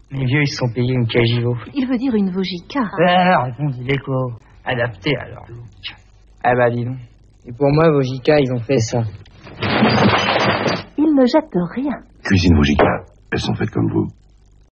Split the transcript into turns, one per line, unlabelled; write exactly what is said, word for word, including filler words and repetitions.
Les vieux, ils se sont payés une Cagivo.
Il veut dire une Vogica.
Ah, répondit l'écho. Adapté à leur look. Ah bah dis donc. Et pour moi, Vogica, ils ont fait ça.
Il ne jette rien.
Cuisine Vogica, elles sont faites comme vous.